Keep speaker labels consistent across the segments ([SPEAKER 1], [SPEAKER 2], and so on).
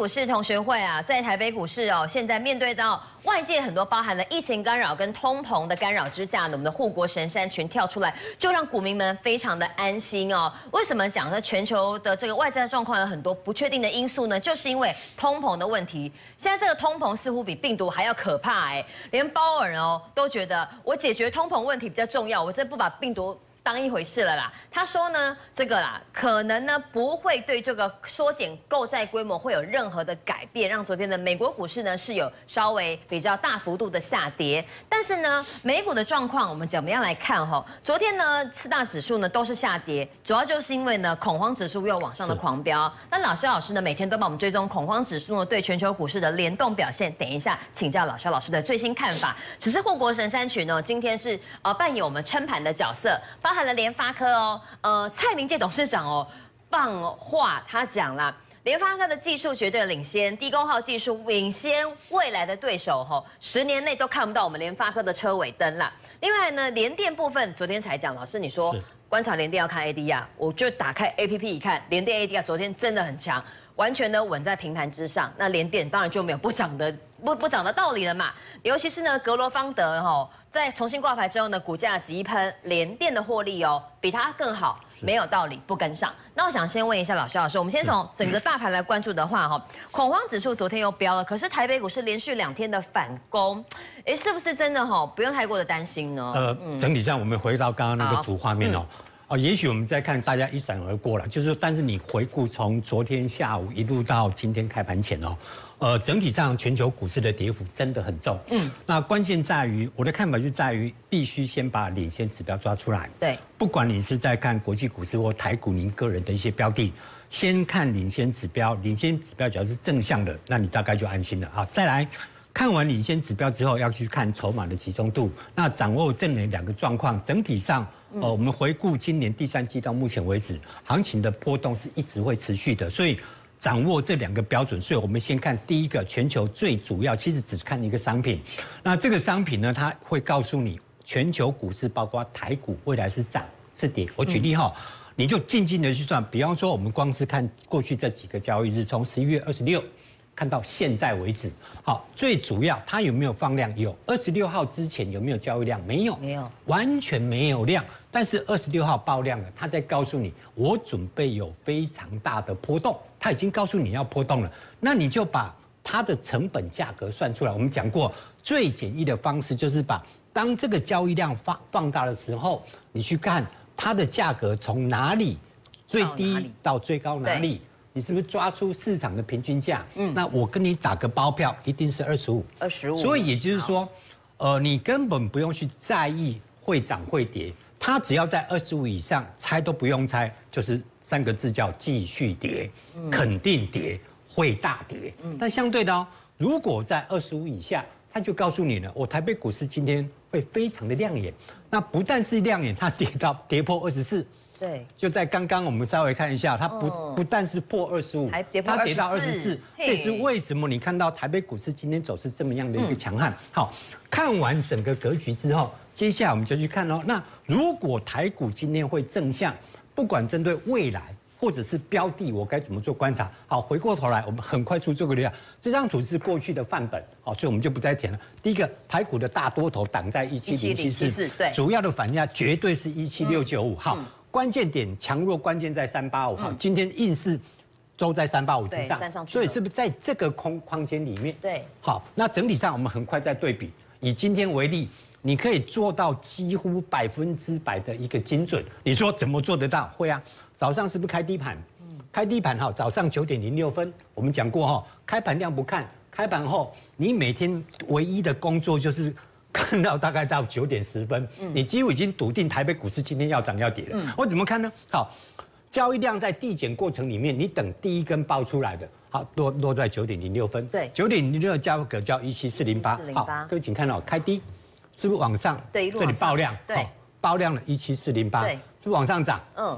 [SPEAKER 1] 股市同学会啊，在台北股市哦，现在面对到外界很多包含了疫情干扰跟通膨的干扰之下呢，我们的护国神山群跳出来，就让股民们非常的安心哦。为什么讲呢？全球的这个外在状况有很多不确定的因素呢？就是因为通膨的问题。现在这个通膨似乎比病毒还要可怕哎，连鲍尔哦都觉得我解决通膨问题比较重要，我真不把病毒当一回事了啦。他说呢，这个啦，可能呢不会对这个缩减购债规模会有任何的改变，让昨天的美国股市呢是有稍微比较大幅度的下跌。但是呢，美股的状况我们怎么样来看哈？昨天呢四大指数呢都是下跌，主要就是因为呢恐慌指数又往上的狂飙。那肖老师呢每天都帮我们追踪恐慌指数呢对全球股市的联动表现。等一下请教肖老师的最新看法。只是护国神山群呢，今天是扮演我们撑盘的角色。包含了联发科哦，蔡明介董事长哦，放话他讲啦，联发科的技术绝对领先，低功耗技术领先未来的对手吼，10年内都看不到我们联发科的车尾灯啦。另外呢，联电部分昨天才讲，老师你说观察联电要看 ADR， 我就打开 APP 一看，联电 ADR 昨天真的很强。完全呢稳在平盘之上，那联电当然就没有不涨的道理了嘛。尤其是呢格罗方德在重新挂牌之后呢，股价急喷，联电的获利比它更好，没有道理不跟上。那我想先问一下肖老师，我们先从整个大盘来关注的话恐慌指数昨天又飙了，可是台北股市连续2天的反攻，是不是真的不用太过的担心呢？
[SPEAKER 2] 整体上我们回到刚刚那个主画面也许我们在看大家一闪而过了，就是说，但是你回顾从昨天下午一路到今天开盘前整体上全球股市的跌幅真的很重。那关键在于我的看法就在于必须先把领先指标抓出来。对，不管你是在看国际股市或台股，您个人的一些标的，先看领先指标，领先指标只要是正向的，那你大概就安心了啊。再来。看完领先指标之后，要去看筹码的集中度。那掌握这2个状况，整体上，我们回顾今年第3季到目前为止，行情的波动是一直会持续的。所以掌握这2个标准，所以我们先看第一个，全球最主要其实只看一个商品。那这个商品呢，它会告诉你全球股市，包括台股未来是涨是跌。我举例你就静静的去算，比方说我们光是看过去这几个交易日，从11月26。看到现在为止，好，最主要它有没有放量？有。26号之前有没有交易量？没有，完全没有量。但是26号爆量了，它在告诉你，我准备有非常大的波动，它已经告诉你要波动了，那你就把它的成本价格算出来。我们讲过，最简易的方式就是把当这个交易量放大的时候，你去看它的价格从哪里最低到最高哪里。你是不是抓出市场的平均价？那我跟你打个包票，一定是25。所以也就是说，你根本不用去在意会涨会跌，它只要在25以上，猜都不用猜，就是3个字叫继续跌，肯定跌，会大跌。但相对的如果在25以下，它就告诉你了，台北股市今天会非常的亮眼。那不但是亮眼，它跌破24。对，就在刚刚我们稍微看一下，它不但是破25，它跌到24，这也是为什么你看到台北股市今天走势这么样的一个强悍。好，看完整个格局之后，接下来我们就去看那如果台股今天会正向，不管针对未来或者是标的，我该怎么做观察？好，回过头来，我们很快速做个量。这张图是过去的范本，所以我们就不再填了。第一个，台股的大多头挡在17074，对，主要的反压绝对是17695。好。关键点强弱关键在385，今天硬是都在385之上，所以是不是在这个框间里面？对，好，那整体上我们很快再对比，以今天为例，你可以做到几乎100%的一个精准。你说怎么做得到？会啊，早上是不是开低盘？开低盘早上9点06分，我们讲过开盘量不看，开盘后你每天唯一的工作就是看到大概到9点10分，你几乎已经笃定台北股市今天要涨要跌了。我怎么看呢？好，交易量在递减过程里面，你等第一根爆出来的，好落在9点06分，对，9点06的价格叫17408。好，各位请看开低，是不是往上？对，这里爆量，对，爆量了17408，对，是不是往上涨？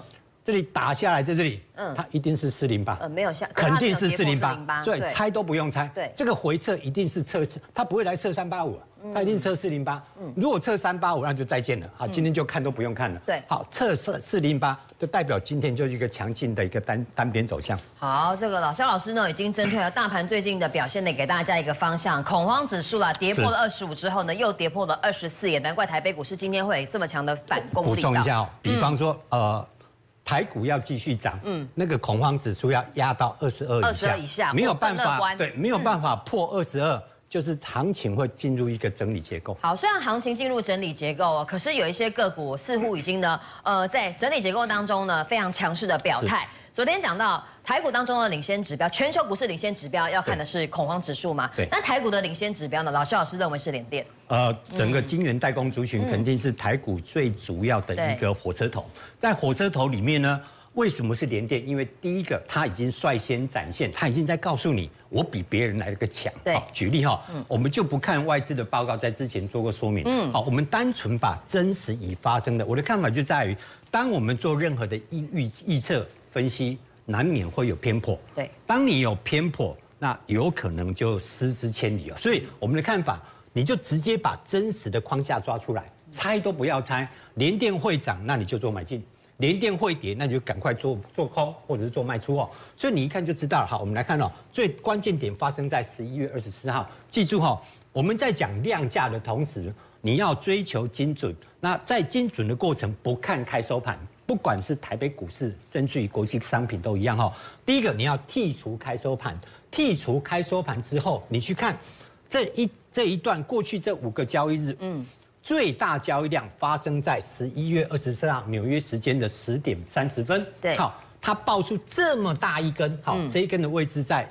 [SPEAKER 2] 这里打下来在这里，它一定是408，
[SPEAKER 1] 没有下，
[SPEAKER 2] 肯定是408，所以
[SPEAKER 1] 对
[SPEAKER 2] 猜都不用猜。
[SPEAKER 1] 对，
[SPEAKER 2] 这个回撤一定是测，它不会来测385，它一定测408。如果测385，那就再见了啊，今天就看都不用看了。
[SPEAKER 1] 对，
[SPEAKER 2] 好，测408就代表今天就是一个强劲的一个单边走向。
[SPEAKER 1] 好，这个肖老师呢已经针对了大盘最近的表现呢，给大家一个方向。恐慌指数啦，跌破了25之后呢，又跌破了24，也难怪台北股市今天会有这么强的反攻力道。
[SPEAKER 2] 补充一下哦，比方说台股要继续涨，那个恐慌指数要压到22以下，没有办法，对，没有办法破22，就是行情会进入一个整理结构。
[SPEAKER 1] 好，虽然行情进入整理结构哦，可是有一些个股似乎已经呢，在整理结构当中呢，非常强势的表态。昨天讲到台股当中的领先指标，全球股市领先指标要看的是恐慌指数嘛？
[SPEAKER 2] 对。
[SPEAKER 1] 那台股的领先指标呢？肖老师认为是联电。
[SPEAKER 2] 整个晶圆代工族群肯定是台股最主要的一个火车头。在火车头里面呢，为什么是联电？因为第一个，它已经率先展现，它已经在告诉你，我比别人来的个强。
[SPEAKER 1] 对。
[SPEAKER 2] 举例哈，我们就不看外资的报告，在之前做过说明。好，我们单纯把真实已发生的，我的看法就在于，当我们做任何的预测分析，难免会有偏颇。
[SPEAKER 1] 对，
[SPEAKER 2] 当你有偏颇，那有可能就失之千里了。所以我们的看法，你就直接把真实的框架抓出来，猜都不要猜。联电会涨，那你就做买进；联电会跌，那你就赶快做空或者是做卖出哦。所以你一看就知道了。好，我们来看哦，最关键点发生在11月24号。记住哦，我们在讲量价的同时，你要追求精准。那在精准的过程，不看开收盘。不管是台北股市，甚至于国际商品都一样哈。第一个，你要剔除开收盘，剔除开收盘之后，你去看这一段过去这5个交易日，最大交易量发生在11月24号纽约时间的10点30分。
[SPEAKER 1] 对，
[SPEAKER 2] 好，它爆出这么大一根，好，这一根的位置在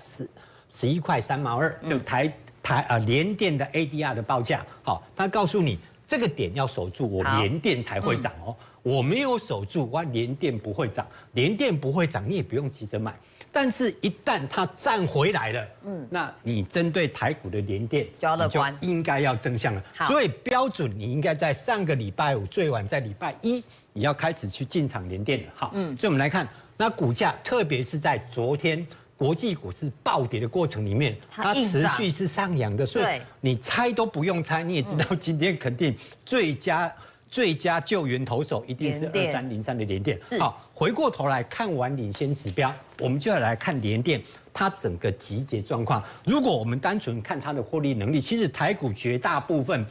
[SPEAKER 2] 11块3毛2，就联电的 ADR 的报价，好，它告诉你这个点要守住，我联电才会涨哦。我没有守住，我联电不会涨，联电不会涨，你也不用急着买。但是，一旦它站回来了，那你针对台股的联电，你就应该要正向了。所以标准你应该在上个礼拜5，最晚在礼拜1，你要开始去进场联电了。好，所以我们来看，那股价，特别是在昨天国际股市暴跌的过程里面，它持续是上扬的，所以你猜都不用猜，你也知道今天肯定最佳救援投手一定是2303的联电。好，回过头来看完领先指标，我们就要来看联电它整个集结状况。如果我们单纯看它的获利能力，其实台股绝大部分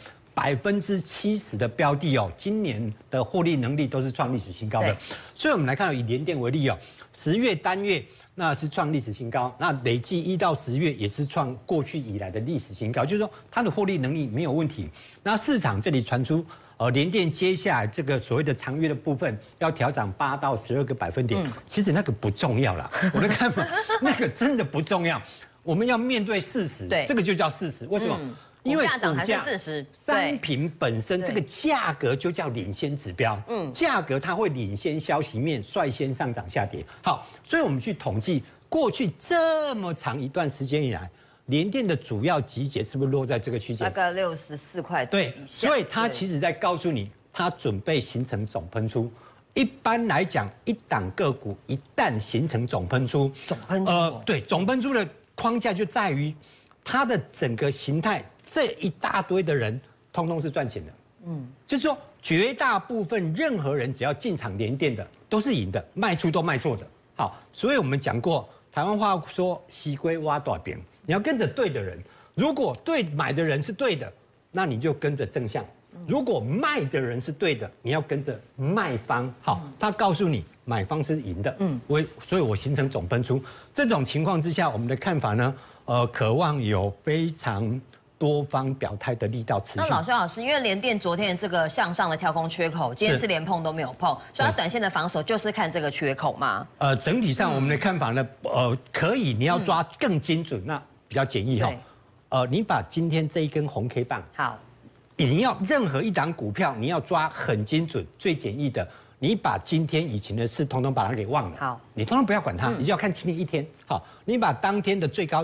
[SPEAKER 2] 70%的标的哦，今年的获利能力都是创历史新高的。所以我们来看以联电为例哦，10月单月那是创历史新高，那累计1到10月也是创过去以来的历史新高，就是说它的获利能力没有问题。那市场这里传出。联电接下来这个所谓的长约的部分要调涨8到12个百分点，其实那个不重要啦。我的看法，那个真的不重要。我们要面对事实，这个就叫事实。为什么？因为股价
[SPEAKER 1] 还是事实，
[SPEAKER 2] 商品本身这个价格就叫领先指标。价格它会领先消息面，率先上涨下跌。好，所以我们去统计过去这么长一段时间以来。联电的主要集结是不是落在这个区间？
[SPEAKER 1] 大概64块
[SPEAKER 2] 对，所以它其实在告诉你，它准备形成总喷出。一般来讲，一档个股一旦形成总喷出，对，总喷出的框架就在于它的整个形态，这一大堆的人，通通是赚钱的。就是说，绝大部分任何人只要进场联电的，都是赢的，卖出都卖错的。好，所以我们讲过，台湾话说“西龟挖大饼”。你要跟着对的人，如果买的人是对的，那你就跟着正向；如果卖的人是对的，你要跟着卖方。好，他告诉你买方是赢的，所以我形成总喷出。这种情况之下，我们的看法呢，渴望有非常多方表态的力道持续。
[SPEAKER 1] 那肖老师，因为联电昨天这个向上的跳空缺口，今天是连碰都没有碰，所以它短线的防守就是看这个缺口嘛。
[SPEAKER 2] 整体上我们的看法呢，可以，你要抓更精准，那比较简易哈。你把今天这一根红 K 棒，
[SPEAKER 1] 好，
[SPEAKER 2] 你要任何一档股票，你要抓很精准，最简易的，你把今天以前的事通通把它给忘了。
[SPEAKER 1] 好，
[SPEAKER 2] 你通通不要管它，你就要看今天一天。好，你把当天的最高点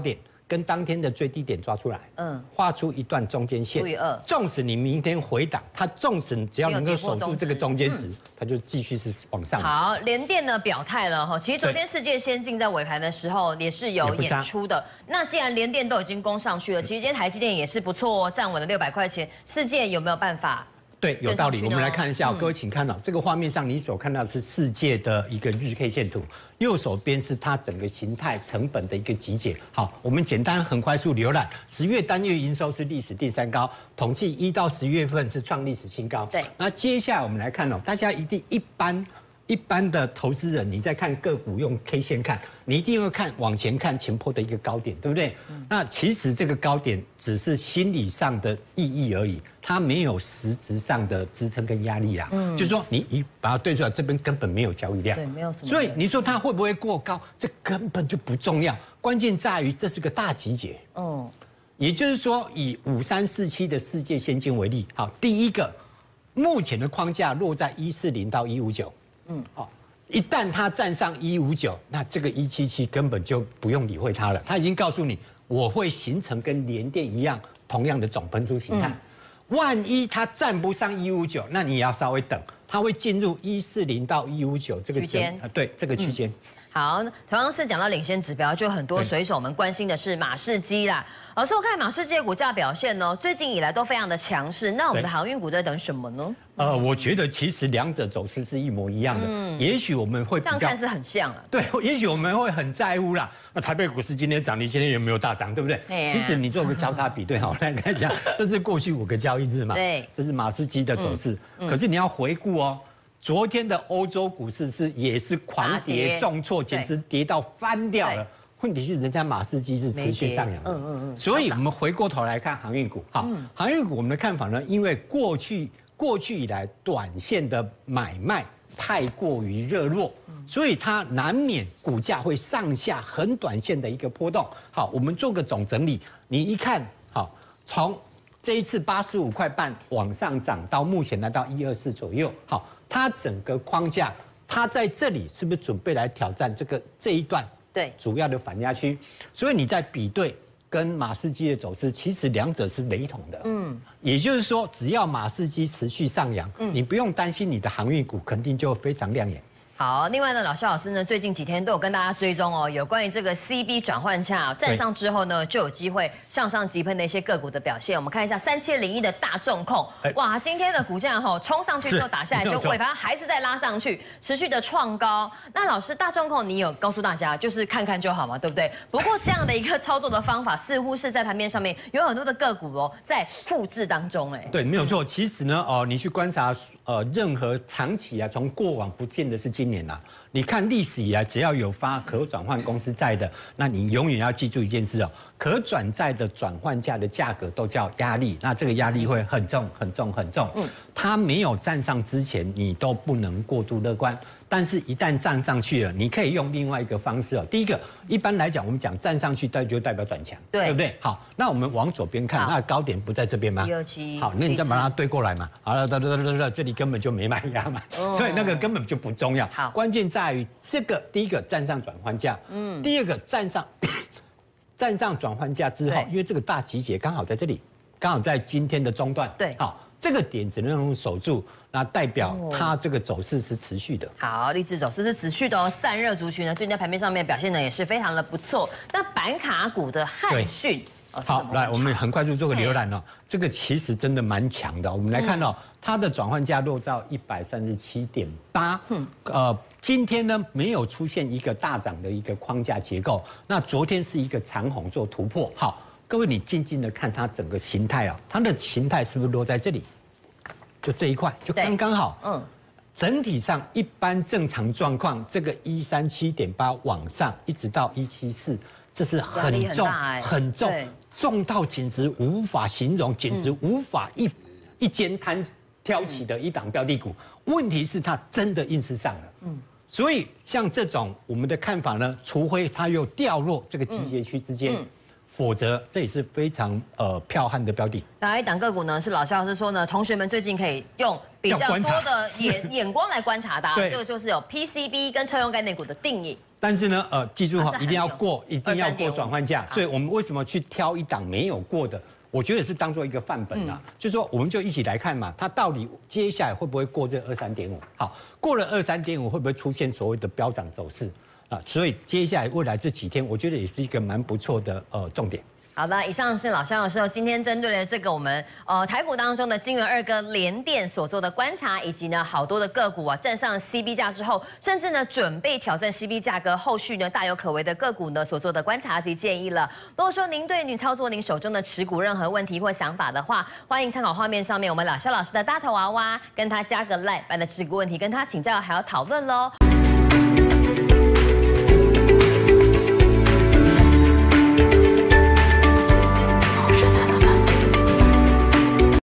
[SPEAKER 2] 跟当天的最低点抓出来，画出一段中间线，
[SPEAKER 1] 除以2。
[SPEAKER 2] 纵使你明天回档，它纵使只要能够守住这个中间值，它就继续是往上。
[SPEAKER 1] 好，联电呢表态了哈，其实昨天世界先进在尾盘的时候也是有演出的。那既然联电都已经攻上去了，其实今天台积电也是不错哦，站稳了600块钱，世界有没有办法？
[SPEAKER 2] 对，有道理。我们来看一下，各位请看这个画面上，你所看到的是世界的一个日 K 线图，右手边是它整个形态成本的一个集结。好，我们简单很快速浏览，10月单月营收是历史第3高，统计1到10月份是创历史新高。
[SPEAKER 1] 对，
[SPEAKER 2] 那接下来我们来看大家一般的投资人，你在看个股用 K 线看，你一定会往前看前波的一个高点，对不对？那其实这个高点只是心理上的意义而已，它没有实质上的支撑跟压力啦。就是说你把它对出来，这边根本没有交易量，
[SPEAKER 1] 对，没有什么。
[SPEAKER 2] 所以你说它会不会过高，这根本就不重要，关键在于这是个大集结。也就是说，以5347的世界先进为例，好，第一个，目前的框架落在140到159。好，一旦它站上159，那这个177根本就不用理会它了。它已经告诉你，我会形成跟联电一样同样的总喷出形态。万一它站不上159，那你也要稍微等，它会进入140到159这个区间，对，这个区间。
[SPEAKER 1] 好，同样是讲到领先指标，就很多水手们关心的是马士基啦。老师，我看马士基的股价表现呢，最近以来都非常的强势。那我们的航运股在等什么呢？
[SPEAKER 2] 我觉得其实两者走势是一模一样的。也许我们会比较
[SPEAKER 1] 这样看是很像了。
[SPEAKER 2] 对，也许我们会很在乎啦。那台北股市今天涨，你今天有没有大涨，对不对？其实你做个交叉比对好，来看一下，这是过去5个交易日嘛？
[SPEAKER 1] 对，
[SPEAKER 2] 这是马士基的走势。可是你要回顾昨天的欧洲股市也是狂跌重挫，简直跌到翻掉了。问题是人家马士基是持续上扬的，所以我们回过头来看航运股。好，航运股我们的看法呢，因为过去以来短线的买卖太过于热络，所以它难免股价会上下很短线的一个波动。好，我们做个总整理，你一看，好，从这一次85块半往上涨到目前来到124左右，好。它整个框架，它在这里是不是准备来挑战这一段对主要的反压区？所以你在比对跟马士基的走势，其实两者是雷同的。也就是说，只要马士基持续上扬，你不用担心你的航运股肯定就非常亮眼。
[SPEAKER 1] 好，另外呢，肖老师呢，最近几天都有跟大家追踪有关于这个 CB 转换价站上之后呢，就有机会向上急喷的一些个股的表现。我们看一下3701的大众控，哇，今天的股价冲上去之后打下来，就尾盘还是在拉上去，持续的创高。那老师，大众控你有告诉大家，就是看看就好嘛，对不对？不过这样的一个操作的方法，似乎是在盘面上面有很多的个股在复制当中，
[SPEAKER 2] 对，没有错。其实呢，你去观察任何长期从过往不见得是今年啦。你看历史以来，只要有发可转换公司债的，那你永远要记住一件事可转债的转换价的价格都叫压力，那这个压力会很重很重很重。它没有站上之前，你都不能过度乐观。但是，一旦站上去了，你可以用另外一个方式第一个，一般来讲，我们讲站上去，就代表转强，对不对？好，那我们往左边看，那高点不在这边吗
[SPEAKER 1] ？127。
[SPEAKER 2] 好，那你再把它对过来嘛。好了，这里根本就没卖压嘛，所以那个根本就不重要。好，关键在于这个第一个站上转换价，第二个站上转换价之后，因为这个大集结刚好在这里，刚好在今天的中段，
[SPEAKER 1] 对，
[SPEAKER 2] 好。这个点只能守住，那代表它这个走势是持续的。
[SPEAKER 1] 好，励志走势是持续的散热族群呢，最近在盘面上面表现的也是非常的不错。那板卡股的汉讯，
[SPEAKER 2] 好，来我们很快速做个浏览这个其实真的蛮强的。我们来看它的转换价落到137.8，今天呢没有出现一个大涨的一个框架结构，那昨天是一个长红做突破，好。各位，你静静的看它整个形态它的形态是不是落在这里？就这一块，就刚刚好。整体上一般正常状况，这个137.8往上一直到174，这是很重很重，重到简直无法形容，简直无法一肩摊挑起的一档标的股。问题是它真的硬是上了。所以像这种我们的看法呢，除非它又掉落这个集结区之间。 否则这也是非常剽悍的标的。
[SPEAKER 1] 哪一档个股呢？是老肖老师说呢，同学们最近可以用比较多的眼光来观察它。这个就是有 PCB 跟车用概念股的定义。但是呢，记住哈，一定要过转换价。所以我们为什么去挑一档没有过的？我觉得是当做一个范本啊，就是说我们就一起来看嘛，它到底接下来会不会过这23.5？好，过了23.5会不会出现所谓的飙涨走势啊？所以接下来未来这几天，我觉得也是一个蛮不错的重点。好的，以上是老肖老师今天针对了这个我们台股当中的金元2哥联电所做的观察，以及呢好多的个股站上 CB 价之后，甚至呢准备挑战 CB 价格，后续呢大有可为的个股呢所做的观察及建议了。如果说您对你操作您手中的持股任何问题或想法的话，欢迎参考画面上面我们老肖老师的大头娃娃，跟他加个 LINE， 把你的持股问题跟他请教还要讨论喽。